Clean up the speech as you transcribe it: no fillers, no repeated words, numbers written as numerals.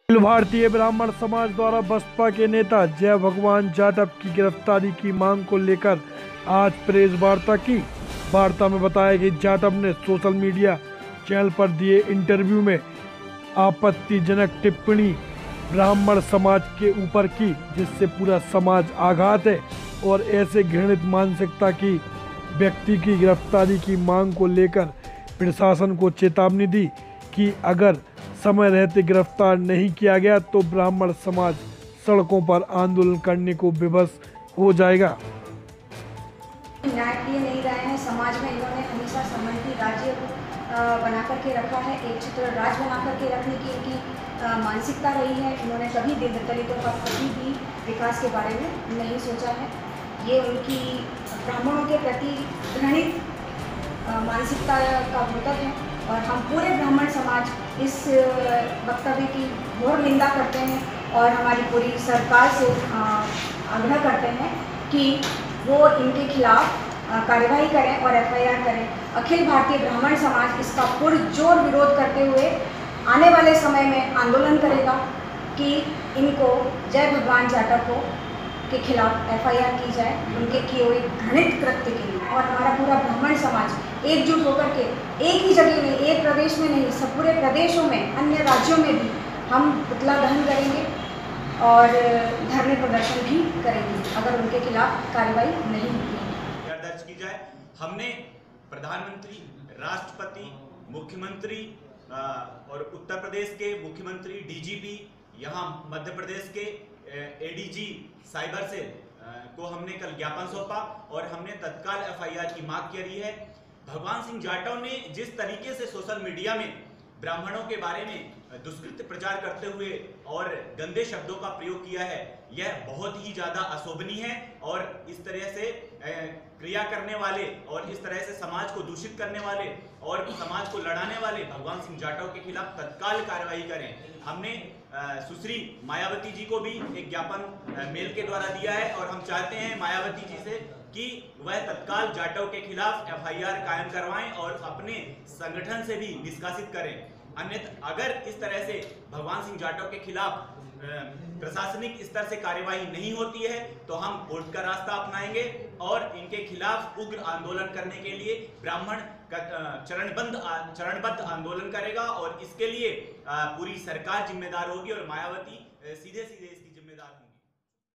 अखिल भारतीय ब्राह्मण समाज द्वारा बसपा के नेता जय भगवान जाटव की गिरफ्तारी की मांग को लेकर आज प्रेस वार्ता की। वार्ता में बताया कि जाटव ने सोशल मीडिया चैनल पर दिए इंटरव्यू में आपत्तिजनक टिप्पणी ब्राह्मण समाज के ऊपर की, जिससे पूरा समाज आघात है और ऐसे घृणित मानसिकता की व्यक्ति की गिरफ्तारी की मांग को लेकर प्रशासन को चेतावनी दी कि अगर समय रहते गिरफ्तार नहीं किया गया तो ब्राह्मण समाज सड़कों पर आंदोलन करने को विवश हो जाएगा। न्याय दिए नहीं रहे हैं समाज में। इन्होंने हमेशा समानती राज्य बना करके रखा है, एक छत्र राज बना करके रखने की इनकी मानसिकता रही है। इन्होंने कभी दलितों का कभी भी विकास के बारे में नहीं सोचा है। ये उनकी ब्राह्मणों के प्रति घृणित मानसिकता का द्योतक है और हम पूरे ब्राह्मण समाज इस वक्तव्य की घोर निंदा करते हैं और हमारी पूरी सरकार से आग्रह करते हैं कि वो इनके खिलाफ कार्यवाही करें और एफआईआर करें। अखिल भारतीय ब्राह्मण समाज इसका पुरजोर विरोध करते हुए आने वाले समय में आंदोलन करेगा कि इनको जय भगवान जाटव के खिलाफ एफआईआर की जाए उनके किए हुए घृणित कृत्य के लिए। और हमारा पूरा ब्राह्मण समाज एकजुट होकर के एक ही जगह में, एक प्रदेश में नहीं, सब पूरे प्रदेशों में, अन्य राज्यों में भी हम पुतला दहन करेंगे और धरने प्रदर्शन भी करेंगे अगर उनके खिलाफ कार्रवाई नहीं होती है। दर्ज की जाए। हमने प्रधानमंत्री, राष्ट्रपति, मुख्यमंत्री और उत्तर प्रदेश के मुख्यमंत्री, डीजीपी, यहाँ मध्य प्रदेश के एडीजी साइबर सेल को हमने कल ज्ञापन सौंपा और हमने तत्काल एफआईआर की मांग करी है। भगवान सिंह जाटव ने जिस तरीके से सोशल मीडिया में ब्राह्मणों के बारे में दुष्कृत्य प्रचार करते हुए और गंदे शब्दों का प्रयोग किया है, यह बहुत ही ज्यादा अशोभनीय है और इस तरह से क्रिया करने वाले और इस तरह से समाज को दूषित करने वाले और समाज को लड़ाने वाले भगवान सिंह जाटव के खिलाफ तत्काल कार्रवाई करें। हमने सुश्री मायावती जी को भी एक ज्ञापन मेल के द्वारा दिया है और हम चाहते हैं मायावती जी से कि वह तत्काल जाटव के खिलाफ एफआईआर कायम करवाएं और अपने संगठन से भी निष्कासित करें। अन्यथा अगर इस तरह से भगवान सिंह जाटव के खिलाफ प्रशासनिक स्तर से कार्यवाही नहीं होती है तो हम कोर्ट का रास्ता अपनाएंगे और इनके खिलाफ उग्र आंदोलन करने के लिए ब्राह्मण चरणबद्ध आंदोलन करेगा और इसके लिए पूरी सरकार जिम्मेदार होगी और मायावती सीधे सीधे